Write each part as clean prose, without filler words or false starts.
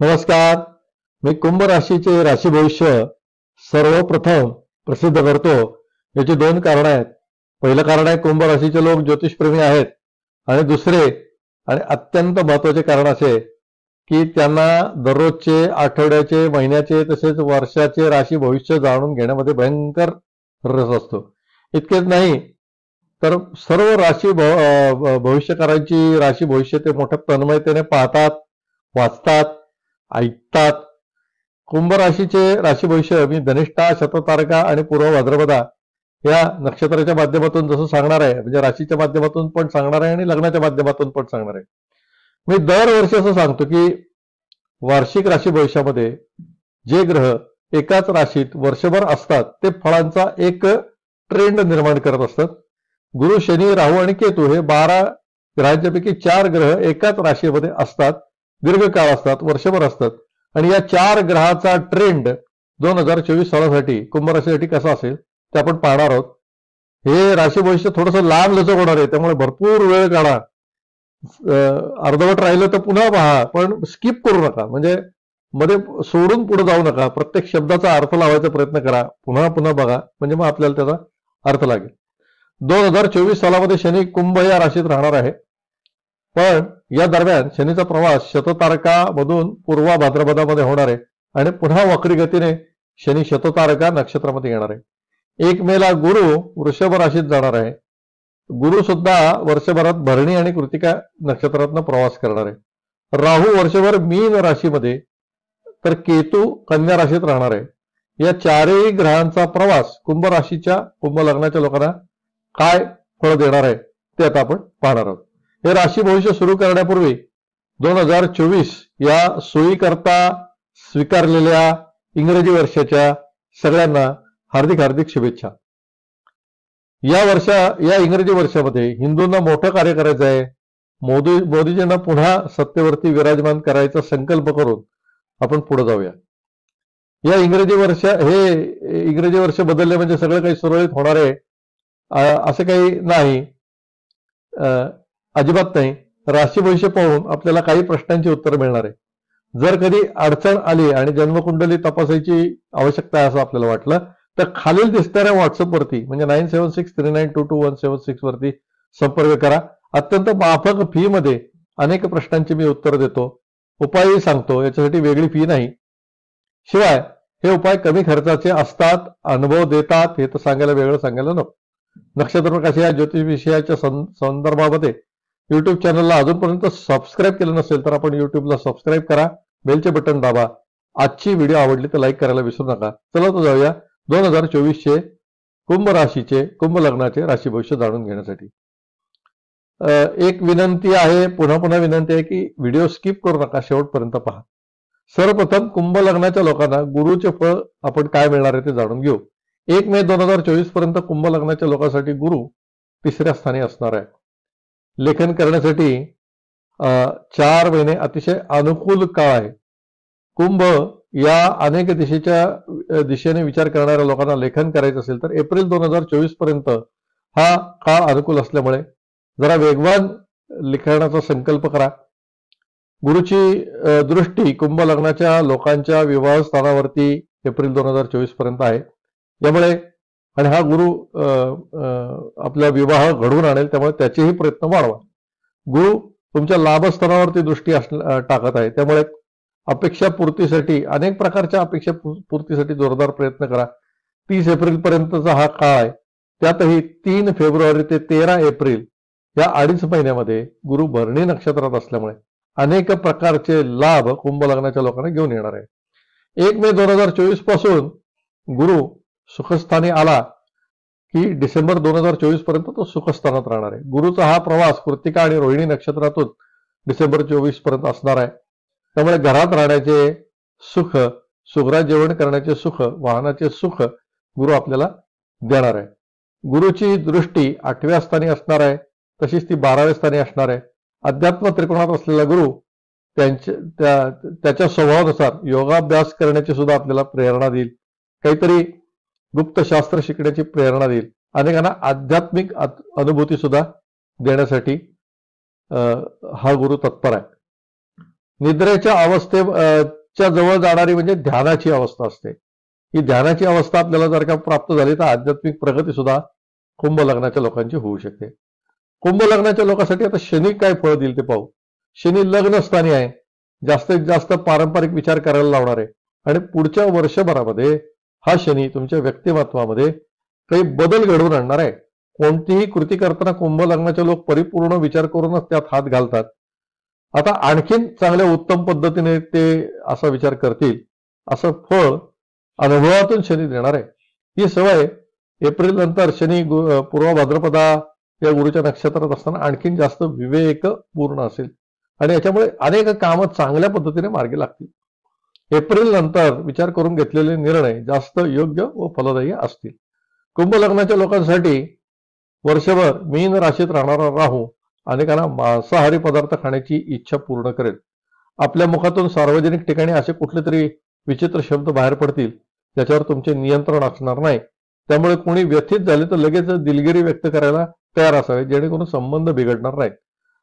नमस्कार. मी कुंभ राशीचे राशी भविष्य सर्वप्रथम प्रसिद्ध करतो. याची दोन कारण आहेत. पहिलं कारण आहे, कुंभ राशीचे लोक ज्योतिषप्रेमी आहेत. आणि दुसरे आणि अत्यंत महत्वाचे कारण असे की त्यांना दररोजचे, आठवड्याचे, महिन्याचे तसेच वर्षाचे राशी भविष्य जाणून घेण्यामध्ये भयंकर रस असतो. इतकेच नाही तर सर्व भविष्यकारांची राशी भविष्य ते मोठ्या तन्मयतेने पाहतात, वाचतात, ऐकतात. कुंभ राशीचे राशी भविष्य मी धनिष्ठा, शततारका आणि पूर्व भाद्रपदा या नक्षत्राच्या माध्यमातून जसं सांगणार आहे, म्हणजे राशीच्या माध्यमातून पण सांगणार आहे आणि लग्नाच्या माध्यमातून पण सांगणार आहे. मी दरवर्षी असं सांगतो की वार्षिक राशी भविष्यामध्ये जे ग्रह एकाच राशीत वर्षभर असतात ते फळांचा एक ट्रेंड निर्माण करत असतात. गुरु, शनी, राहू आणि केतू हे 12 ग्रहांच्यापैकी 4 ग्रह एकाच राशीमध्ये असतात, दीर्घकाळ असतात, वर्षभर असतात. आणि या 4 ग्रहाचा ट्रेंड 2024 सालासाठी कुंभ राशीसाठी कसा असेल ते आपण पाहणार आहोत. हे राशी भविष्य थोडंसं लांब लचक होणार आहे, त्यामुळे भरपूर वेळ काढा. अर्धवट राहिलं तर पुन्हा पहा, पण स्किप करू नका, म्हणजे मध्ये सोडून पुढे जाऊ नका. प्रत्येक शब्दाचा अर्थ लावायचा प्रयत्न करा, पुन्हा पुन्हा बघा, म्हणजे मग आपल्याला त्याचा अर्थ लागेल. 2024 सालामध्ये शनी कुंभ या राशीत राहणार आहे. पण या दरम्यान शनीचा प्रवास शततारका मधून पूर्व भाद्रपदामध्ये होणार आहे आणि पुन्हा वक्री गतीने शनी शततारका नक्षत्रामध्ये येणार आहे. 1 मेला गुरु वृषभ राशीत जाणार आहे. गुरु सुद्धा वर्षभरात भरणी आणि कृतिका नक्षत्रातनं प्रवास करणार आहे. राहू वर्षभर मीन राशीमध्ये तर केतू कन्या राशीत राहणार आहे. या 4ही ग्रहांचा प्रवास कुंभ राशीच्या, कुंभ लग्नाच्या लोकांना काय फळ देणार आहे ते आता आपण पाहणार आहोत. हे राशी भविष्य सुरू करण्यापूर्वी 2024 या सोयीकरता स्वीकारलेल्या इंग्रजी वर्षाच्या सगळ्यांना हार्दिक हार्दिक शुभेच्छा. या इंग्रजी वर्षामध्ये हिंदूंना मोठं कार्य करायचं आहे. मोदीजींना पुन्हा सत्तेवरती विराजमान करायचा संकल्प करून आपण पुढे जाऊया. या इंग्रजी वर्ष बदलले म्हणजे सगळं काही सुरळीत होणार आहे असं काही नाही, अजिबात नाही. राशी भविष्य पाहून आपल्याला काही प्रश्नांची उत्तर मिळणार आहे. जर कधी अडचण आली आणि जन्मकुंडली तपासायची आवश्यकता आहे असं आपल्याला वाटलं तर खालील दिसणाऱ्या व्हॉट्सअपवरती, म्हणजे 9763922176 वरती संपर्क करा. अत्यंत माफक फी मध्ये अनेक प्रश्नांची मी उत्तर देतो, उपायही सांगतो. याच्यासाठी वेगळी फी नाही. शिवाय हे उपाय कमी खर्चाचे असतात, अनुभव देतात, हे तर वेगळं सांगायला नको. नक्षत्र प्रकाश या ज्योतिष विषयाच्या संदर्भामध्ये युट्यूब चॅनलला अजूनपर्यंत सबस्क्राईब केलं नसेल तर आपण युट्यूबला सबस्क्राईब करा, बेलचे बटन दाबा. आजची व्हिडिओ आवडली तर लाईक करायला विसरू नका. चला तर जाऊया 2024चे कुंभ राशीचे, कुंभ लग्नाचे राशी भविष्य जाणून घेण्यासाठी. एक विनंती आहे, पुन्हा पुन्हा विनंती आहे की व्हिडिओ स्किप करू नका, शेवटपर्यंत पहा. सर्वप्रथम कुंभ लग्नाच्या लोकांना गुरुचे फळ आपण काय मिळणार आहे ते जाणून घेऊ. 1 मे 2024 पर्यंत कुंभ लग्नाच्या लोकांसाठी गुरु 3ऱ्या स्थानी असणार आहे. लेखन करण्यासाठी 4 महिने अतिशय अनुकूल काळ आहे. कुंभ या अनेक दिशेने विचार करणाऱ्या लोकांना लेखन करायचं असेल तर एप्रिल 2024 पर्यंत हा काळ अनुकूल असल्यामुळे जरा वेगवान लिखाणाचा संकल्प करा. गुरुची दृष्टी कुंभ लग्नाच्या लोकांच्या विवाह स्थानावरती एप्रिल 2024 पर्यंत आहे. यामुळे आणि हा गुरु आपला विवाह घडवून आणेल, त्यामुळे त्याचेही प्रयत्न वाढवा. गुरु तुमच्या लाभस्थानावरती दृष्टी टाकत आहे, त्यामुळे अपेक्षा पूर्तीसाठी, अनेक प्रकारच्या अपेक्षा पूर्तीसाठी जोरदार प्रयत्न करा. 30 एप्रिल पर्यंतचा हा काळ आहे. त्यातही 3 फेब्रुवारी ते 13 एप्रिल या 2.5 महिन्यामध्ये गुरु भरणी नक्षत्रात असल्यामुळे अनेक प्रकारचे लाभ कुंभ लग्नाच्या लोकांना घेऊन येणार आहे. 1 मे 2024 पासून गुरु सुखस्थानी आला की डिसेंबर 2024 पर्यंत तो सुखस्थानात राहणार आहे. गुरुचा हा प्रवास कृत्तिका आणि रोहिणी नक्षत्रातून डिसेंबर 24 पर्यंत असणार आहे. त्यामुळे घरात राहण्याचे सुख, सुखरात जेवण करण्याचे सुख, वाहनाचे सुख गुरु आपल्याला देणार आहे. गुरुची दृष्टी 8व्या स्थानी असणार आहे, तशीच ती 12व्या स्थानी असणार आहे. अध्यात्म त्रिकोणात असलेला गुरु त्याच्या स्वभावानुसार योगाभ्यास करण्याची सुद्धा आपल्याला प्रेरणा देईल. काहीतरी गुप्त शास्त्र शिकण्याची प्रेरणा देईल. अनेकांना आध्यात्मिक अनुभूती सुद्धा देण्यासाठी हा गुरु तत्पर आहे. निद्रेच्या अवस्थेच्या जवळ जाणारी म्हणजे ध्यानाची अवस्था असते. ही ध्यानाची अवस्था आपल्याला जर का प्राप्त झाली तर आध्यात्मिक प्रगती सुद्धा कुंभ लग्नाच्या लोकांची होऊ शकते. कुंभ लग्नाच्या लोकांसाठी आता शनी काय फळ देईल ते पाहू. शनी लग्न स्थानी आहे, जास्तीत जास्त पारंपरिक विचार करायला लावणार आहे आणि पुढच्या वर्षभरामध्ये हा शनी तुमच्या व्यक्तिमत्वामध्ये काही बदल घडवून आणणार आहे. कोणतीही कृती करताना कुंभ लग्नाचे लोक परिपूर्ण विचार करूनच त्यात हात घालतात. आता आणखीन चांगल्या उत्तम पद्धतीने ते असा विचार करतील, असं फळ अनुभवातून शनी देणार आहे. ही सवय एप्रिल नंतर शनी पूर्व भाद्रपदा या गुरुच्या नक्षत्रात असताना आणखीन जास्त विवेकपूर्ण असेल आणि याच्यामुळे अनेक कामं चांगल्या पद्धतीने मार्गी लागतील. एप्रिल नंतर विचार करून घेतलेले निर्णय जास्त योग्य व फलदायी असतील. कुंभ लग्नाच्या लोकांसाठी वर्षभर मीन राशीत राहणारा राहू अनेकांना मांसाहारी पदार्थ खाण्याची इच्छा पूर्ण करेल. आपल्या मुखातून सार्वजनिक ठिकाणी असे कुठले तरी विचित्र शब्द बाहेर पडतील ज्याच्यावर तुमचे नियंत्रण असणार नाही. त्यामुळे कोणी व्यथित झाले तर लगेच दिलगिरी व्यक्त करायला तयार असावे, जेणेकरून संबंध बिघडणार नाहीत.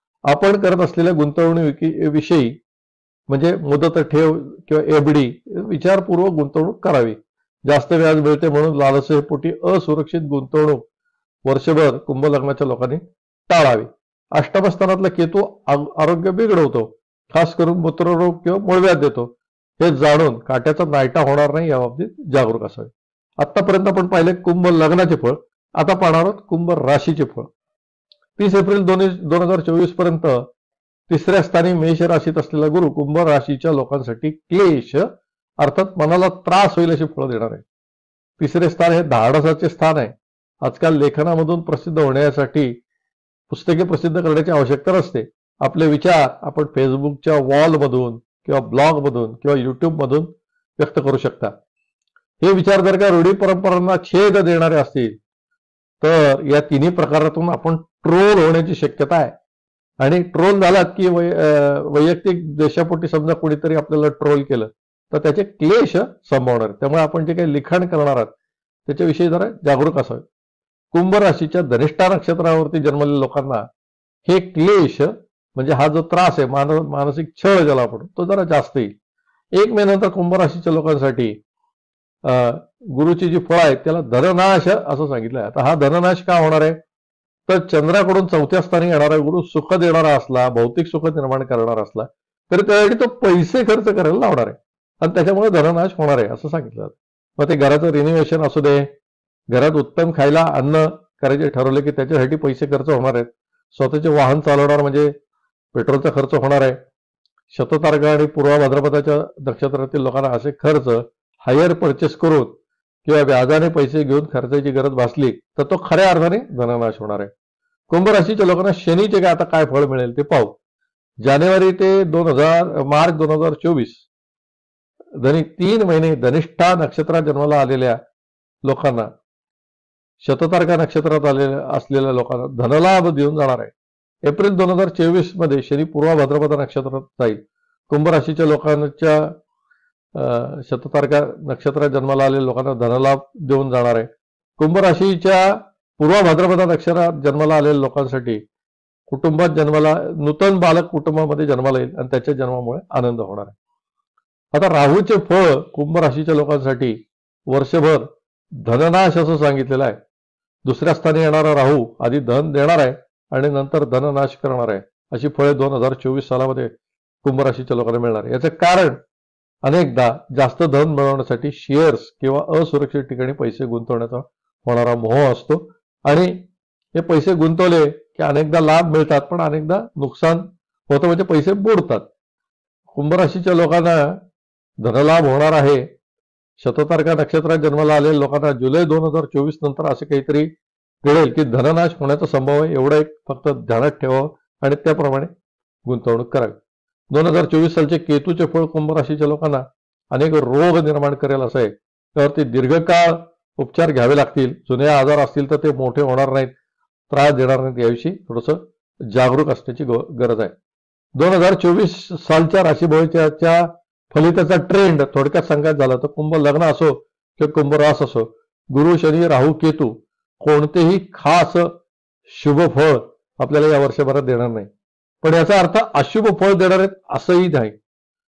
आपण करत असलेल्या गुंतवणुकीविषयी म्हणजे मुदत ठेव किंवा एफडी विचारपूर्वक गुंतवणूक करावी. जास्त व्याज मिळते म्हणून लालसेपोटी असुरक्षित गुंतवणूक वर्षभर कुंभ लग्नाच्या लोकांनी टाळावी. अष्टमस्थानातला केतू आरोग्य बिघडवतो, खास करून मूत्ररोग किंवा मूळव्याध देतो. हे जाणून काट्याचा नायटा होणार नाही याबाबतीत जागरूक असावे. आतापर्यंत आपण पाहिले कुंभ लग्नाचे फळ, आता पाहणार आहोत कुंभ राशीचे फळ. 30 एप्रिल 2024 पर्यंत तिसऱ्या स्थानी मेष राशीत असलेला गुरु कुंभ राशीच्या लोकांसाठी क्लेश अर्थात मनाला त्रास होईल अशी फळं देणार आहे. तिसरे स्थान हे धाडसाचे स्थान आहे. आजकाल लेखनामधून प्रसिद्ध होण्यासाठी पुस्तके प्रसिद्ध करण्याची आवश्यकता नसते. आपले विचार आपण फेसबुकच्या वॉलमधून किंवा ब्लॉगमधून किंवा युट्यूबमधून व्यक्त करू शकता. हे विचार जर का रूढी परंपरांना छेद देणारे असतील तर या तिन्ही प्रकारातून आपण ट्रोल होण्याची शक्यता आहे. आणि ट्रोल झालात की वैयक्तिक देशापोटी समजा कोणीतरी आपल्याला ट्रोल केलं तर त्याचे क्लेश संभवणार. त्यामुळे आपण जे काही लिखाण करणार आहात त्याच्याविषयी जरा जागरूक असावे. कुंभ राशीच्या धनिष्ठा नक्षत्रावरती जन्मलेल्या लोकांना हे क्लेश म्हणजे हा जो त्रास आहे मानसिक छळ ज्याला आपण तो जरा जास्त येईल. 1 मे नंतर कुंभ राशीच्या लोकांसाठी गुरुची जी फळं आहेत त्याला धननाश असं सांगितलं आहे. आता हा धननाश का होणार आहे तर चंद्राकडून 4थ्या स्थानी येणारा गुरु सुख देणारा असला, भौतिक सुख निर्माण करणारा असला तरी त्यासाठी तो पैसे खर्च करायला लावणार आहे आणि त्याच्यामुळे धननाश होणार आहे असं सांगितलं जातं. मग ते घराचं रिनोव्हेशन असू दे, घरात उत्तम खायला अन्न करायचे ठरवले की त्याच्यासाठी पैसे खर्च होणार आहेत. स्वतःचे वाहन चालवणार म्हणजे पेट्रोलचा खर्च होणार आहे. शततारका आणि पूर्व भाद्रपदाच्या नक्षत्रातील लोकांना असे खर्च हायर परचेस करून किंवा व्याजाने पैसे घेऊन खर्चाची गरज भासली तर तो खऱ्या अर्थाने धननाश होणार आहे. कुंभ राशीच्या लोकांना शनीचे काय आता काय फळ मिळेल ते पाहू. जानेवारी ते मार्च 2024 धनी 3 महिने धनिष्ठा नक्षत्रात जन्माला आलेल्या लोकांना, शततारका नक्षत्रात असलेल्या लोकांना धनलाभ देऊन जाणार आहे. एप्रिल 2024 मध्ये शनी पूर्व भाद्रपद नक्षत्रात जाईल. कुंभ राशीच्या लोकांच्या शततारका नक्षत्रात जन्माला आलेल्या लोकांना धनलाभ देऊन जाणार आहे. कुंभ राशीच्या पूर्व भाद्रपद नक्षत्रात जन्माला आलेल्या लोकांसाठी कुटुंबात जन्माला नूतन बालक कुटुंबामध्ये जन्माला येईल आणि त्याच्या जन्मामुळे आनंद होणार आहे. आता राहूचे फळ कुंभ राशीच्या लोकांसाठी वर्षभर धननाश असं सांगितलेलं आहे. दुसऱ्या स्थानी येणारा राहू आधी धन देणार आहे आणि नंतर धननाश करणार आहे. अशी फळे 2024 सालामध्ये कुंभ राशीच्या लोकांना मिळणार आहे. याचं कारण अनेकदा जास्त धन मिळवण्यासाठी शेअर्स किंवा असुरक्षित ठिकाणी पैसे गुंतवण्याचा होणारा मोह असतो आणि हे पैसे गुंतवले की अनेकदा लाभ मिळतात पण अनेकदा नुकसान होतं म्हणजे पैसे बुडतात. कुंभ राशीच्या लोकांना धनलाभ होणार आहे. शततारका नक्षत्रात जन्माला आलेल्या लोकांना जुलै 2024 नंतर असे काहीतरी घडेल की धननाश होण्याचा संभव आहे. एवढं एक फक्त ध्यानात ठेवावं आणि त्याप्रमाणे गुंतवणूक करावी. 2024 सालचे केतूचे फळ कुंभ राशीच्या लोकांना अनेक रोग निर्माण करेल असं आहे. त्यावरती दीर्घकाळ उपचार घ्यावे लागतील. जुने आजार असतील तर ते मोठे होणार नाहीत, त्रास देणार नाहीत. याविषयी थोडंसं जागरूक असण्याची गरज आहे. 2024 सालच्या राशीभविष्याच्या फलिताचा ट्रेंड थोडक्यात सांगायचं झालं तर कुंभ लग्न असो किंवा कुंभ रास असो, गुरु शनी राहू केतू कोणतेही खास शुभ फळ आपल्याला या वर्षभरात देणार नाही. पण याचा अर्थ अशुभ फळ देणार आहेत असंही नाही.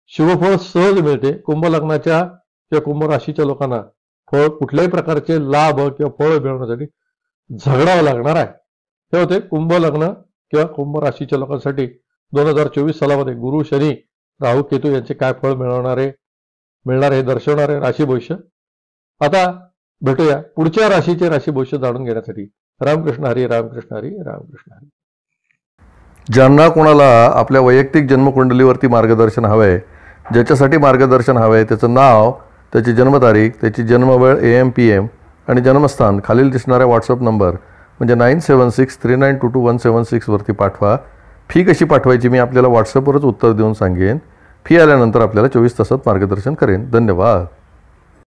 शुभफळ सहज मिळते. कुंभ लग्नाच्या किंवा कुंभ राशीच्या लोकांना फळ कुठल्याही प्रकारचे लाभ किंवा फळ मिळवण्यासाठी झगडावं लागणार आहे. हे होते कुंभ लग्न किंवा कुंभ राशीच्या लोकांसाठी 2024 सालामध्ये गुरु, शनी, राहू, केतू यांचे काय फळ मिळणार हे दर्शवणारे राशी भविष्य. आता भेटूया पुढच्या राशीचे राशी भविष्य जाणून घेण्यासाठी. रामकृष्ण हरी, रामकृष्ण हरी, रामकृष्ण हरी. ज्यांना कोणाला आपल्या वैयक्तिक जन्मकुंडलीवरती मार्गदर्शन हवंय, ज्याच्यासाठी मार्गदर्शन हवंय त्याचं नाव, त्याची जन्मतारीख, त्याची जन्मवेळ AM PM आणि जन्मस्थान खालील दिसणाऱ्या व्हॉट्सअप नंबर म्हणजे 9763922176 वरती पाठवा. फी कशी पाठवायची मी आपल्याला व्हॉट्सअपवरच उत्तर देऊन सांगेन. फी आल्यानंतर आपल्याला 24 तासात मार्गदर्शन करेन. धन्यवाद.